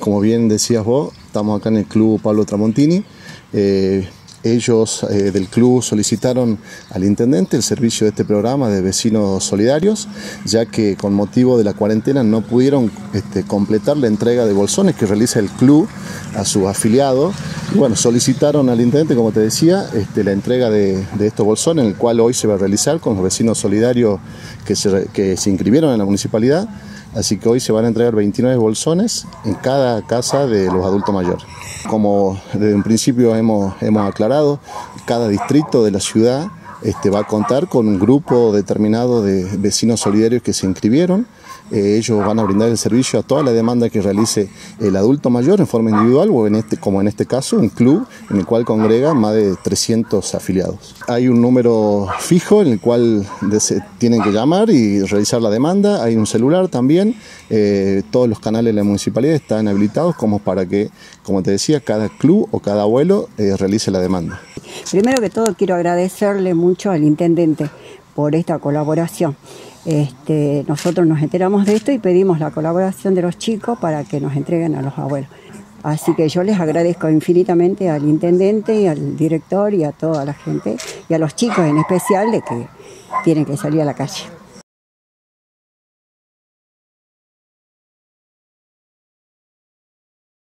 como bien decías vos, estamos acá en el Club Pablo Tramontini. Ellos del club solicitaron al intendente el servicio de este programa de vecinos solidarios, ya que con motivo de la cuarentena no pudieron completar la entrega de bolsones que realiza el club a sus afiliados. Y bueno, solicitaron al intendente, como te decía, la entrega de estos bolsones, el cual hoy se va a realizar con los vecinos solidarios que se inscribieron en la municipalidad. Así que hoy se van a entregar 29 bolsones en cada casa de los adultos mayores. Como desde un principio hemos aclarado, cada distrito de la ciudad va a contar con un grupo determinado de vecinos solidarios que se inscribieron. Ellos van a brindar el servicio a toda la demanda que realice el adulto mayor en forma individual o como en este caso un club en el cual congrega más de 300 afiliados. Hay un número fijo en el cual tienen que llamar y realizar la demanda. Hay un celular también. Todos los canales de la municipalidad están habilitados como para que, como te decía, cada club o cada abuelo realice la demanda. Primero que todo quiero agradecerle mucho al intendente por esta colaboración. Nosotros nos enteramos de esto y pedimos la colaboración de los chicos para que nos entreguen a los abuelos. Así que yo les agradezco infinitamente al intendente y al director y a toda la gente y a los chicos en especial de que tienen que salir a la calle.